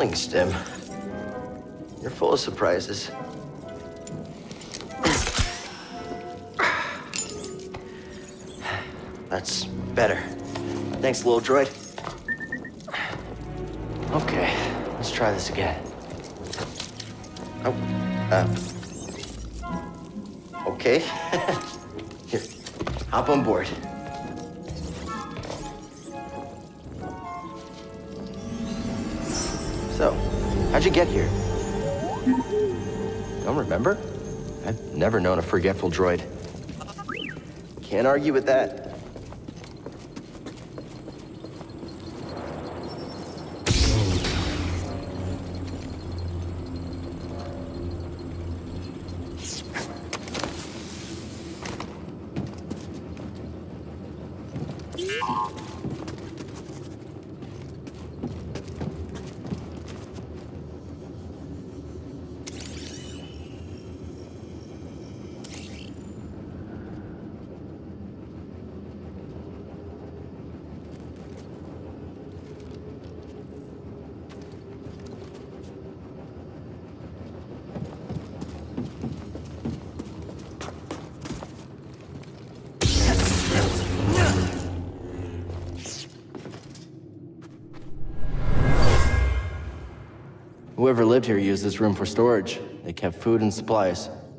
Sling Stim. You're full of surprises. That's better. Thanks, little droid. Okay, let's try this again. Oh, okay. Here, hop on board. So, how'd you get here? Don't remember? I've never known a forgetful droid. Can't argue with that. Whoever lived here used this room for storage. They kept food and supplies.